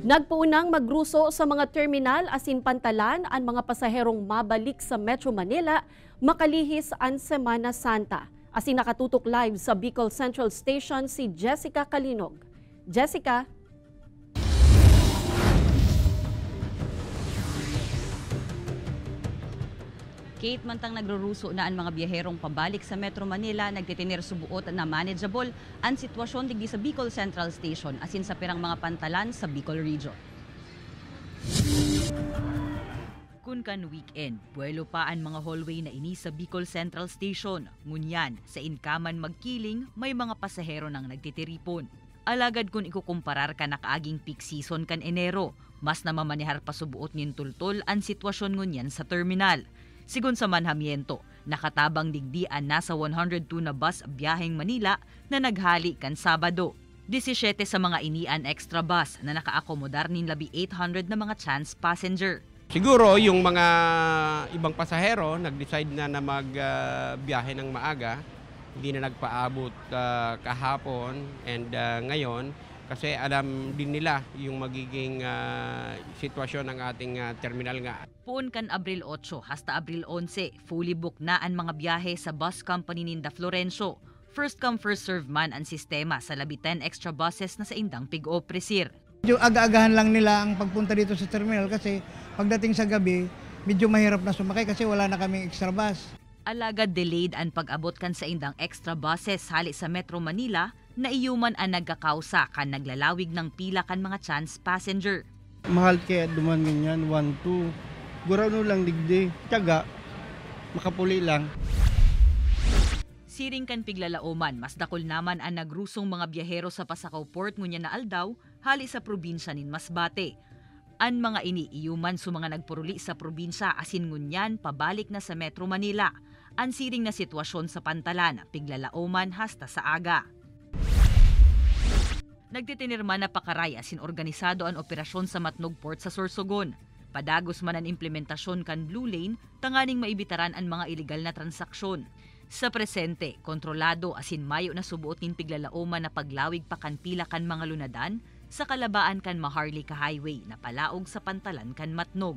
Nagpuunang magruso sa mga terminal asin pantalan ang mga pasaherong mabalik sa Metro Manila makalihis ang Semana Santa. Asin nakatutok live sa Bicol Central Station si Jessica Kalinog. Jessica? Kate, mantang nagruruso na ang mga biyaherong pabalik sa Metro Manila, nagtitinir subuot na manageable ang sitwasyon digdi sa Bicol Central Station asin sa pirang mga pantalan sa Bicol Region. Kun kan weekend, buwelo pa ang mga hallway na ini sa Bicol Central Station. Ngunyan, sa inkaman magkiling, may mga pasahero nang nagtitiripon. Alagad kung ikukumparar ka nakaaging peak season kan Enero, mas namamanihar pa subuot nin tultol ang sitwasyon ngunyan sa terminal. Sigun sa manhamiento, nakatabang digdian nasa 102 na bus biyaheng Manila na naghali kan Sabado. 17 sa mga inian extra bus na nakaakomodar nin labi 800 na mga chance passenger. Siguro yung mga ibang pasahero nag-decide na magbiyahe ng maaga, hindi na nagpaabot kahapon and ngayon kasi alam din nila yung magiging sitwasyon ng ating terminal nga. Puon kan Abril 8 hasta Abril 11, fully booked na ang mga biyahe sa bus company ninda Florencio. First come first serve man ang sistema sa labi 10 extra buses na sa indang pig-opresir. Medyo aga-agahan lang nila ang pagpunta dito sa terminal kasi pagdating sa gabi, medyo mahirap na sumakay kasi wala na kaming extra bus. Alagad delayed ang pag-abot kan sa indang extra buses hali sa Metro Manila na iyuman ang nagkakausa kan naglalawig ng pila kan mga chance passenger. Mahal kaya duman ganyan, 1-2. Gurano lang digdi, tiyaga, makapuli lang. Siring kan piglalauman, mas dakol naman ang nagrusong mga biyahero sa Pasakaw Port ngunya na aldaw, hali sa probinsya nin Masbate. An mga ini iyuman sa mga nagpuruli sa probinsya asin ngunyan pabalik na sa Metro Manila. Ang siring na sitwasyon sa pantalan, piglalauman hasta sa aga. Nagtitinirman na pakaray asin organisado ang operasyon sa Matnog Port sa Sorsogon. Padagos man ang implementasyon kan Blue Lane, tanganing maibitaran ang mga ilegal na transaksyon. Sa presente, kontrolado asin mayo na subuot nin piglalauman na paglawig pa kan pila kan mga lunadan sa kalabaan kan Maharlika Highway na palaog sa pantalan kan Matnog.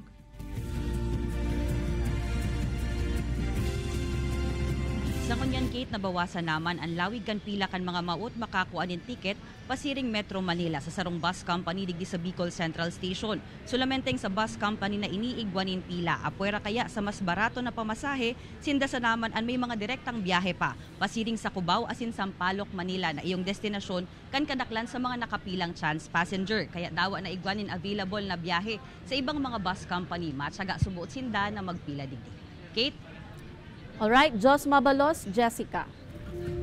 Sa kunyan, Kate, nabawasan naman ang lawig kan pila kan mga maut makakuha nin tiket pasiring Metro Manila sa sarong bus company digdi sa Bicol Central Station. Sulamenteng sa bus company na iniigwanin pila, apwera kaya sa mas barato na pamasahe, sinda sa naman ang may mga direktang biyahe pa pasiring sa Cubao asin Sampaloc, Manila na iyong destinasyon kan kadaklan sa mga nakapilang chance passenger. Kaya dawa na igwanin available na biyahe sa ibang mga bus company, matyaga subuot sinda na magpila digdi. Kate? Alright, Jos Mabalos, Jessica.